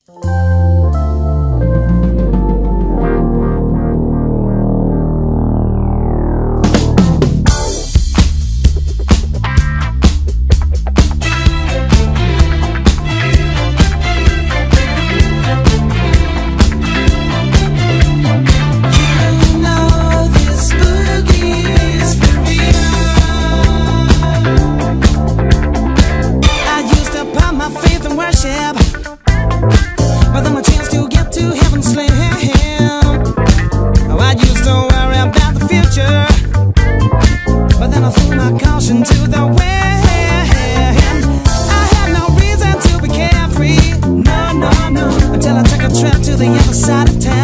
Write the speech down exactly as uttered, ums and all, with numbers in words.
But then my chance to get to heaven slim. Oh, I used to worry about the future, but then I threw my caution to the wind. I had no reason to be carefree, no, no, no, until I took a trip to the other side of town.